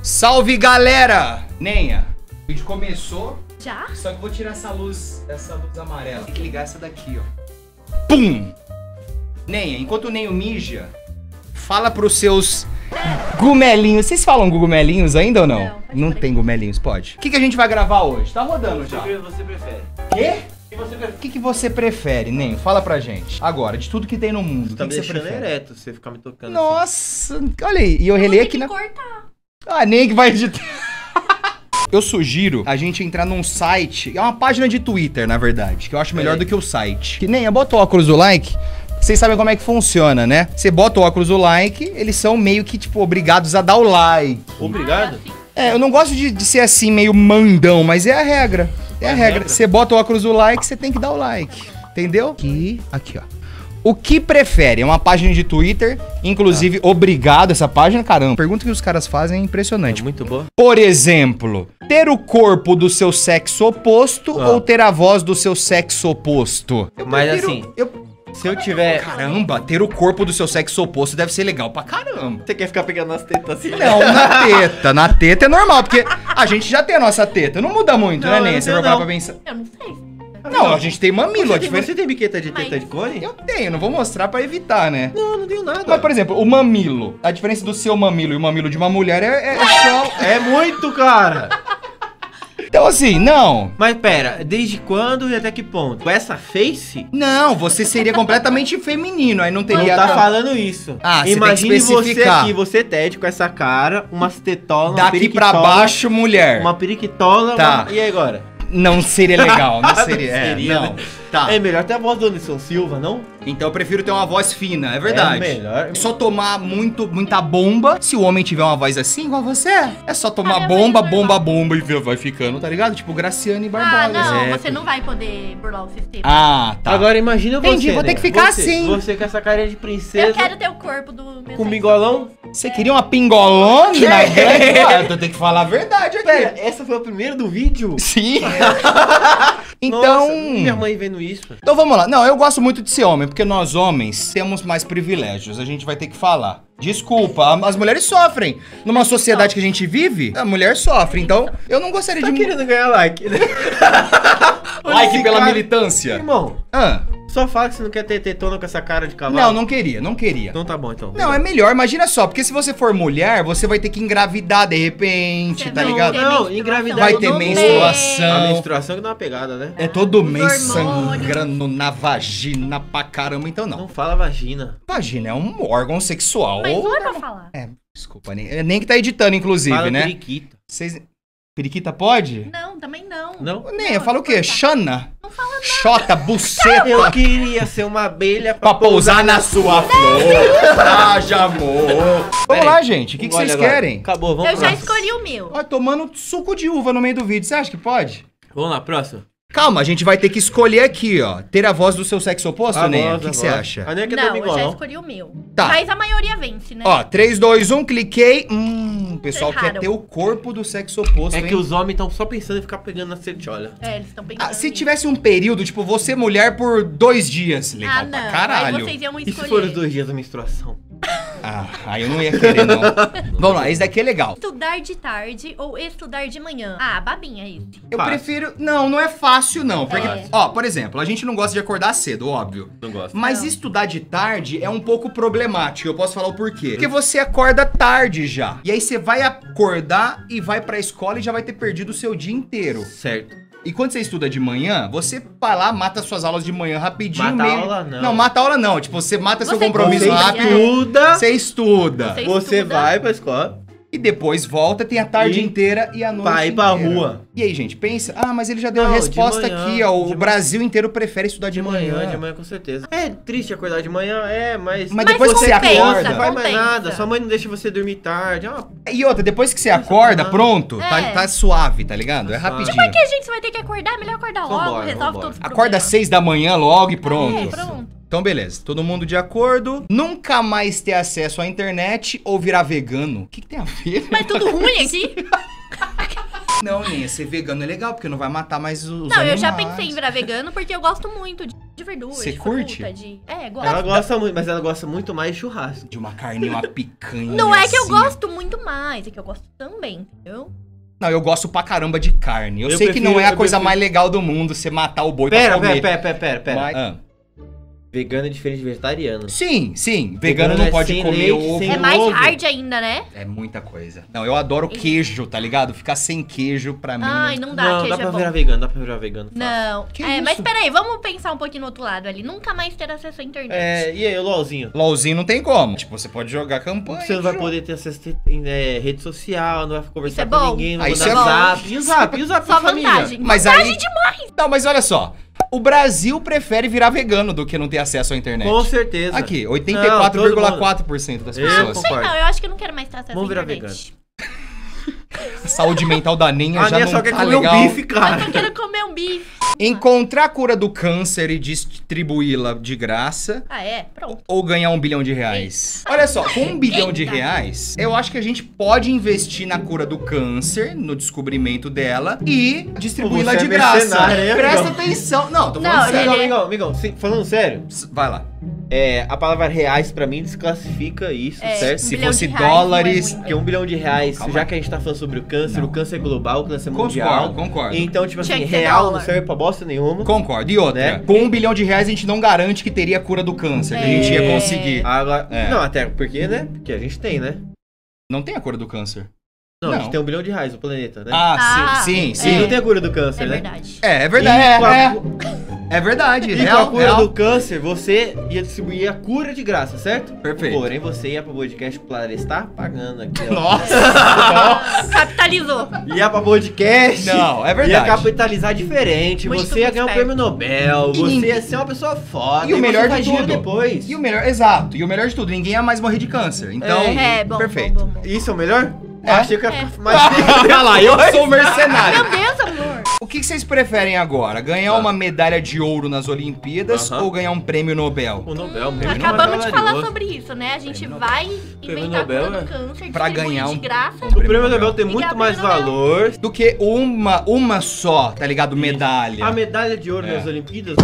Salve, galera! Nenha, o vídeo começou. Já? Só que eu vou tirar essa luz amarela. Tem que ligar essa daqui, ó. Pum! Nenha, enquanto o Nenho mija, fala pros seus gumelinhos. Vocês falam gumelinhos ainda ou não? Não tem gumelinhos, pode. O que a gente vai gravar hoje? Tá rodando já. O que você prefere? Quê? O que você prefere, Nenho? Fala pra gente. Agora, de tudo que tem no mundo, o tá que me você deixando prefere? ereto você ficar me tocando Nossa, olha aí. E eu relei aqui na... cortar. Ah, nem que vai editar. Eu sugiro a gente entrar num site, é uma página de Twitter, na verdade, que eu acho melhor do que o site. Que nem, bota o óculos do like, vocês sabem como é que funciona, né? Você bota o óculos do like, eles são meio que, tipo, obrigados a dar o like. Obrigado? É, eu não gosto de ser assim, meio mandão, mas é a regra. É a regra. Você bota o óculos do like, você tem que dar o like. Entendeu? Aqui, ó. O que prefere? É uma página de Twitter, inclusive, obrigado essa página, caramba. A pergunta que os caras fazem é impressionante. É muito boa. Por exemplo, ter o corpo do seu sexo oposto ou ter a voz do seu sexo oposto? Mas assim, se eu tiver... Caramba, ter o corpo do seu sexo oposto deve ser legal pra caramba. Você quer ficar pegando nas tetas assim? Não, na teta. Na teta é normal, porque a gente já tem a nossa teta. Não muda muito, né, Nenê? Você vai parar pra pensar. Eu não sei. Não, a gente tem mamilo. Você tem biqueta de teta de cone? Eu tenho, não vou mostrar pra evitar, né? Não, não tenho nada. Mas, por exemplo, o mamilo. A diferença do seu mamilo e o mamilo de uma mulher é só... É muito, cara! Então, assim, não. Mas pera, desde quando e até que ponto? Com essa face? Não, você seria completamente feminino, aí não Não teria... tá falando isso. Ah, você imagine tem que especificar. você aqui, você Ted com essa cara, umas tetolas, uma Daqui pra baixo, mulher. uma periquitola, Tá. E agora? Não seria legal, não seria. Seria, não. né? Tá. É melhor ter a voz do Anderson Silva, não? Então eu prefiro ter uma voz fina, é verdade. É melhor. Só tomar muita bomba. Se o homem tiver uma voz assim, igual você, é só tomar minha bomba, voz é bomba, bomba e vai ficando, tá ligado? Tipo Graciane Barbosa. Ah, não, É. você não vai poder burlar o sistema. Ah, tá. Agora imagina você, Entendi, vou ter que ficar assim. Você com essa carinha de princesa, Eu quero ter o corpo do meu com sexo. bigolão. Você queria uma pingolona? Ah, eu tenho que falar a verdade aqui. Pera, essa foi a primeira do vídeo? Sim. Então... Nossa, minha mãe vendo isso. Então vamos lá. Não, eu gosto muito de ser homem, porque nós homens temos mais privilégios. A gente vai ter que falar. Desculpa, as mulheres sofrem. Numa sociedade que a gente vive, a mulher sofre. Então, eu não gostaria Tá de... querendo ganhar like, né? Like Esse pela cara- militância. Irmão, Ah, só fala que você não quer ter tetona com essa cara de cavalo. não, não queria. Então tá bom, então. Não, é melhor, imagina só, porque se você for mulher, você vai ter que engravidar de repente, Você tá vai ligado? ter Não, menstruação. engravidar Vai não ter tem. A menstruação. menstruação que dá uma pegada, né? É todo Os mês hormônios. sangrando na vagina pra caramba, então não. Não fala vagina. Vagina é um órgão sexual. Mas não é pra falar. É, desculpa, nem que tá editando, inclusive, Fala né? periquita. Vocês... Periquita pode? Não, também não. Não? Nem, fala o quê? Xana? Não fala nada. Xota, buceta. Eu queria ser uma abelha Pra pousar na sua flor. Haja amor. Vamos lá, gente. O que vocês querem? Acabou, vamos Eu já próximo. escolhi o meu. Ó, tomando suco de uva no meio do vídeo. Você acha que pode? Vamos lá, próximo. Calma, a gente vai ter que escolher aqui, ó. Ter a voz do seu sexo oposto, Nenê? O que você acha? A Nenha quer ter Não, eu já bigolão. escolhi o meu. Tá. Mas a maioria vence, né? Ó, 3, 2, 1, cliquei. O pessoal quer Erraram. ter o corpo do sexo oposto, É hein? que os homens estão só pensando em ficar pegando na sertiola. É, eles estão pensando. Ah, se nisso. tivesse um período, tipo, você mulher por 2 dias. Legal Ah, não. pra caralho. Aí vocês iam E escolher. se for os 2 dias da menstruação? Ah, aí eu não ia querer, não. Vamos lá, esse daqui é legal. Estudar de tarde ou estudar de manhã? Ah, babinha isso. Eu Fácil. prefiro... Não, não é fácil, não. Porque, É. ó, por exemplo, a gente não gosta de acordar cedo, óbvio. Não gosto. Mas Não. estudar de tarde é um pouco problemático. Eu posso falar o porquê. Porque você acorda tarde já. E aí você vai acordar e vai pra escola e já vai ter perdido o seu dia inteiro. Certo. E quando você estuda de manhã, você vai lá, mata suas aulas de manhã rapidinho. Mata a aula, não. Não, mata a aula não. Tipo, você mata seu Você compromisso estuda, rápido. Estuda, Você estuda. você estuda. vai pra escola. E depois volta, tem a tarde E inteira e a noite vai pra inteira. rua. E aí, gente, pensa... Ah, mas ele já deu a Não, de resposta manhã, aqui, ó. O de Brasil inteiro prefere estudar de manhã. De manhã com certeza. É triste acordar de manhã, mas... Mas depois que você compensa, acorda... Não vai mais compensa. nada, sua mãe não deixa você dormir tarde. E outra, depois que você acorda, não. pronto, É. tá suave, tá ligado? É Tá suave. rapidinho. Por que a gente vai ter que acordar? É melhor acordar logo, Vambora, resolve vambora. todos os Acorda problemas. às 6 da manhã logo e pronto. É, pronto. Então, beleza. Todo mundo de acordo. Nunca mais ter acesso à internet ou virar vegano. O que tem a ver? Mas tudo ruim aqui. Não, nem ser vegano é legal, porque não vai matar mais os Não, animais. eu já pensei em virar vegano porque eu gosto muito de verdura, Você de curte? fruta, gosto. Ela gosta muito, mas ela gosta muito mais de churrasco. De uma carninha, uma picanha. Não é que eu gosto muito mais, é que eu gosto também, entendeu? Não, eu gosto pra caramba de carne. Eu Eu sei que não é a eu coisa prefiro- mais legal do mundo você matar o boi pra Pera. comer. Mas- Vegano é diferente de vegetariano. Sim, sim. Vegano não é pode sem comer leite, ovo. sem É mais ovo. hard ainda, né? É muita coisa. Não, eu adoro queijo, tá ligado? Ficar sem queijo pra mim. Ai, não dá, Não, queijo dá pra é bom. virar vegano, dá pra virar vegano. fácil. Não. Que Mas isso? peraí, vamos pensar um pouquinho no outro lado ali. Nunca mais ter acesso à internet. E aí, o LOLzinho? LOLzinho não tem como. Tipo, você pode jogar campanha. Você não vai jogo. poder ter acesso a rede social, não vai conversar Isso é com bom? ninguém, não Ah, vai isso mandar é bom. zap. E o zap? E o zap Só pra família? vantagem. Mas Vantagem aí- demais. Não, mas olha só. O Brasil prefere virar vegano do que não ter acesso à internet. Com certeza. Aqui, Não, 84,4% das Eu pessoas. concordo. Não, eu acho que eu não quero mais ter acesso Vamos à virar internet. A saúde mental da Ninha A já Nia não só quer tá comer legal. um bife, cara. Mas eu quero comer um bife. Encontrar a cura do câncer e distribuí-la de graça. Ah, é? Pronto. Ou ganhar R$1 bilhão. Olha só, com R$1 bilhão, eu acho que a gente pode investir na cura do câncer, no descobrimento dela e distribuí-la Você de é graça. mercenário, hein, Presta amigão? atenção. Não, tô Não, falando sério. Amigão, falando sério, Vai lá. a palavra reais pra mim desclassifica isso, certo? Se R$1 bilhão fosse de reais não é dólares, muito. Porque R$1 bilhão, Calma já aí. que a gente tá falando sobre o câncer é global, o câncer é mundial. Concordo. Então, tipo Tinha assim, que ser real não dólar. serve pra bosta nenhuma. Concordo. E outra, Né? com R$1 bilhão a gente não garante que teria a cura do câncer, que a gente ia conseguir. Agora, É. não, até porque, né? Porque a gente tem, né? Não tem a cura do câncer. Não, a Não. gente tem R$1 bilhão no planeta, né? Ah, sim. E sim. não tem a cura do câncer, É né? verdade. É verdade. E com a- É verdade. E real, com a cura real. do câncer, você ia distribuir a cura de graça, certo? Perfeito. Porém, você ia pra podcast Plarestar pagando aqui, ó. Nossa! Capitalizou. Ia pra podcast. Não, é Ia verdade. capitalizar diferente. Muito Você ia ganhar um esperto. prêmio Nobel. E Você ninguém- ia ser uma pessoa foda. E o melhor você de faz dinheiro tudo. depois. E o melhor, exato. E o melhor de tudo, ninguém ia mais morrer de câncer. Então, Bom, perfeito. bom. Isso é o melhor? É. Achei que ia ficar mais Olha lá, eu sou mercenário. Meu Deus, amor. O que vocês preferem agora? Ganhar uma medalha de ouro nas Olimpíadas Aham. ou ganhar um prêmio Nobel? O Nobel, o prêmio Acabamos Nobel de falar valioso. sobre isso, né? A gente Prêmio vai Prêmio inventar a cura Nobel, do câncer, Pra distribuir ganhar de graça. O prêmio Nobel tem E muito ganhar mais prêmio Nobel. valor. Do que uma só, tá ligado? Medalha. A medalha de ouro É. nas Olimpíadas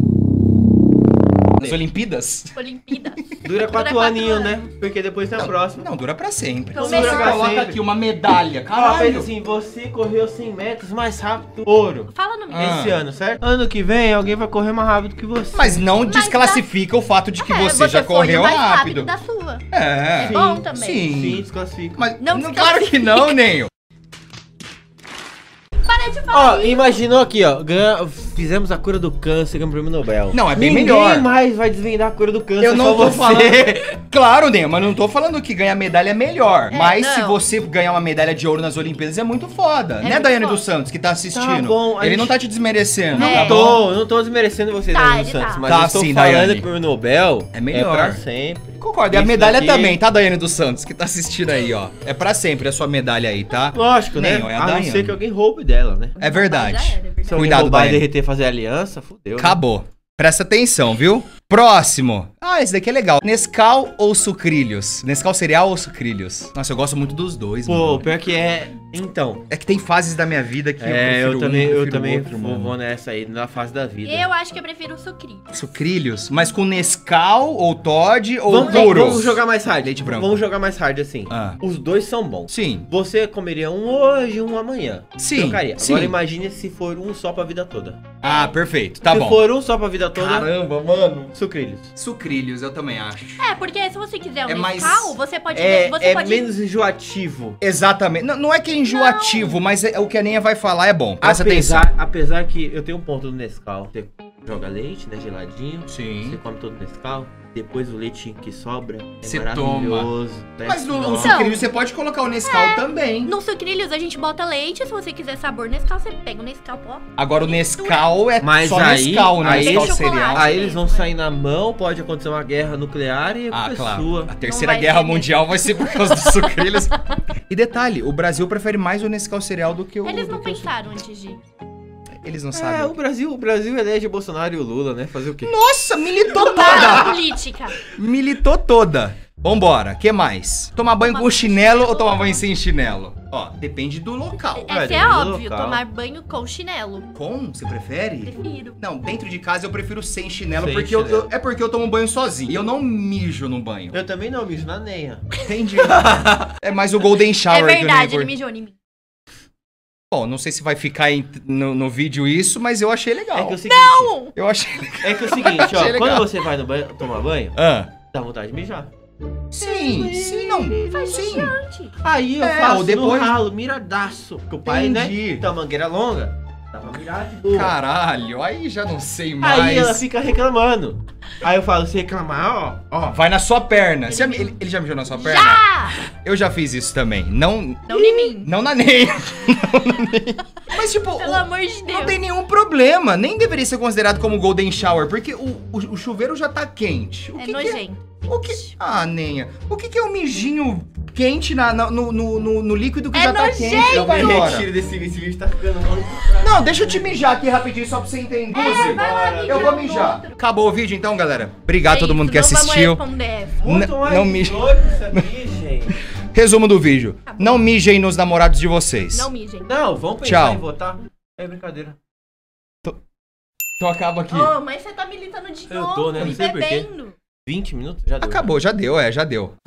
Nas Olimpíadas? Olimpíadas. dura 4 quatro aninhos, anos. né? Porque depois tem a próxima. Não, dura pra sempre. Então, Você dura pra coloca sempre. aqui uma medalha, Ó, pensa caralho. assim, você correu 100 metros mais rápido, ouro. Fala no Ah. Esse ano, certo? Ano que vem, alguém vai correr mais rápido que você. Mas não Mas desclassifica o fato de que você já foi correu o mais rápido. da sua. É. É bom também. Sim. Sim, desclassifica. Mas Não claro que não, Nenho. Para de falar Ó, isso. imaginou aqui, ó. Fizemos a cura do câncer, ganhamos o prêmio Nobel. Não, é bem Ninguém melhor. mais vai desvendar a cura do câncer. Eu não só tô você. falando. Claro, Nenho, mas não tô falando que ganhar medalha é melhor. É, mas se não. você ganhar uma medalha de ouro nas Olimpíadas é muito foda. Né, muito Daiane foda. dos Santos, que tá assistindo? Tá bom, a Ele gente- não tá te desmerecendo, Não tá bom? não tô desmerecendo você, Tá, Daiane ele Santos, tá. mas Tá eu estou sim, falando Daiane. que o prêmio Nobel É melhor. pra sempre. Concordo. E a Isso medalha daqui- também, tá, Daiane dos Santos, que tá assistindo aí, ó. É pra sempre a sua medalha aí, tá? Lógico, né? Nem, é a a não Daiane. ser que alguém roube dela, né? É verdade. Já era, é verdade. Se alguém Cuidado, roubar e Daiane. derreter fazer aliança, fudeu. né? Acabou. Presta atenção, viu? Próximo. Ah, esse daqui é legal. Nescau ou sucrilhos? Nescau cereal ou sucrilhos? Nossa, eu gosto muito dos dois, Pô, mano. pior que é. Então. É que tem fases da minha vida que Eu também, prefiro eu também outro, mano. vou nessa aí, na fase da vida. Eu acho que eu prefiro o sucrilho. Sucrilhos? Mas com Nescau ou Todd ou Vamos, puro? vamos jogar mais hard. Leite branco. Vamos jogar mais hard assim. Ah. Os dois são bons. Sim. Você comeria um hoje, um amanhã. Sim, Trocaria. sim. Agora imagine se for um só pra vida toda. Ah, perfeito. Tá se bom. for um só pra vida toda, Caramba, mano. sucrilhos. Sucrilhos, eu também acho. É, porque se você quiser É um mais- Nescau, você pode... É, você é pode... menos enjoativo. Exatamente. Não é que é enjoativo, mas o que a Nenha vai falar é bom. Presta atenção. Apesar que eu tenho um ponto no Nescau. Você joga leite, né, geladinho. Você Sim. come todo o Nescau. Depois o leite que sobra é Você maravilhoso. Mas no Nossa. sucrilho você pode colocar o Nescau também. No sucrilhos a gente bota leite, se você quiser sabor Nescau, você pega o Nescau, pô. Agora o Nescau é Mas só aí- Nescau, né? aí Nescau esse cereal. chocolate. Aí eles vão sair na mão, pode acontecer uma guerra nuclear e a Ah, culpa é claro. sua. A terceira vai guerra ter mundial vai ser por causa dos sucrilhos. E detalhe, o Brasil prefere mais o Nescau cereal do que o... Eles do não que o pensaram antes de... Eles não É, sabem. o Brasil elege o Bolsonaro e o Lula, né? Fazer o quê? Nossa, militou Para a toda! política. Militou toda. Vambora, que mais? Tomar banho com chinelo ou tomar banho sem chinelo? Ó, depende do local. Essa é depende do óbvio, local. tomar banho com chinelo. Com? Você prefere? Prefiro. Não, dentro de casa eu prefiro sem chinelo, Sem porque chinelo. é porque eu tomo banho sozinho. E eu não mijo no banho. Eu também não, mijo na Neia. Entendi. É mais o Golden É Shower que eu verdade, nem ele mijou em mim. Bom, não sei se vai ficar no vídeo isso, mas eu achei legal. É que é o seguinte, Eu achei legal. é que é o seguinte, Achei ó, legal. quando você vai no banho, tomar banho, Ah, dá vontade de mijar. sim, não. Sim. Gente, Aí eu É, faço ou depois- no ralo, miradaço. Porque o pai, Entendi. né, tem uma mangueira longa, dá pra mirar de boa. Caralho, aí já não sei mais. Aí ela fica reclamando. Aí eu falo, se reclamar, ó. Vai na sua perna. Ele já mijou na sua perna? já! Eu já fiz isso também. Não Não em mim. na Ney. Não na Ney. Mas tipo, Pelo amor de não Deus. tem nenhum problema. Nem deveria ser considerado como Golden Shower, porque o chuveiro já tá quente. É nojento. O que... Ah, Nenha. O que é um mijinho quente no líquido que É já tá nojento. quente? Eu Vai me embora. retiro desse vídeo, esse vídeo tá ficando ruim. Não, deixa eu te mijar aqui rapidinho só pra você entender. É, vai lá, Eu vou mijar. outro. Acabou o vídeo então, galera. Obrigado a todo É mundo isso, que assistiu. Não vamos responder. Muito mais não mija. doido isso aqui, gente. Resumo do vídeo. Acabou. Não mijem nos namorados de vocês. Não mijem. Não, vamos pensar Tchau. em votar. É brincadeira. Então acaba aqui. Ô, mas você tá militando de Eu novo tô, né? Não e sei por quê. bebendo. 20 minutos? Já deu. Acabou, já deu, já deu.